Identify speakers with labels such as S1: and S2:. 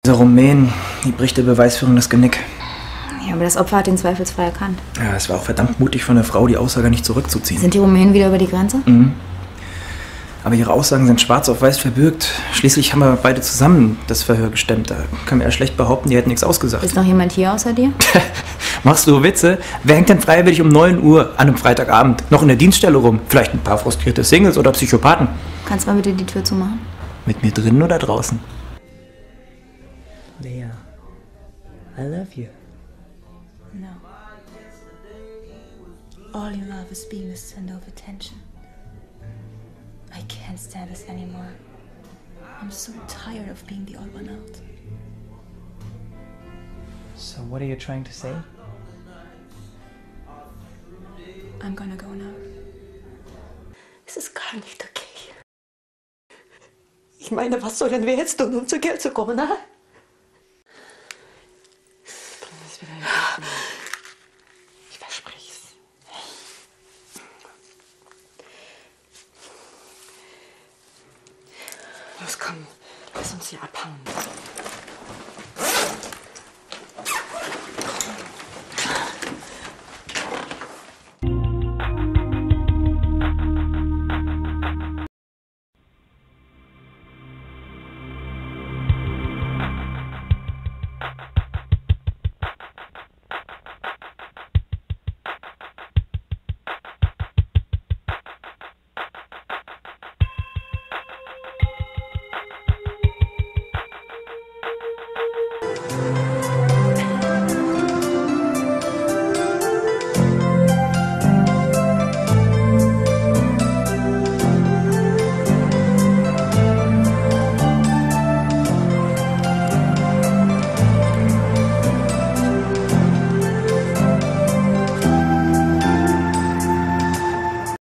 S1: Dieser Rumän, die bricht der Beweisführung das Genick.
S2: Ja, aber das Opfer hat den zweifelsfrei erkannt.
S1: Ja, es war auch verdammt mutig von der Frau, die Aussage nicht zurückzuziehen.
S2: Sind die Rumänen wieder über die Grenze?
S1: Mhm. Aber ihre Aussagen sind schwarz auf weiß verbürgt. Schließlich haben wir beide zusammen das Verhör gestemmt. Da kann man ja schlecht behaupten, die hätten nichts ausgesagt.
S2: Ist noch jemand hier außer dir?
S1: Machst du Witze? Wer hängt denn freiwillig um 9 Uhr an einem Freitagabend noch in der Dienststelle rum? Vielleicht ein paar frustrierte Singles oder Psychopathen.
S2: Kannst du mal bitte die Tür zumachen?
S1: Mit mir drinnen oder draußen? Lea, I love you.
S2: No. All you love is being the center of attention. I can't stand this anymore. I'm so tired of being the odd one out.
S1: So what are you trying to say?
S2: I'm gonna go now. Es ist gar nicht okay.
S3: Ich meine, was sollen wir jetzt tun, um zu Geld zu kommen, ha?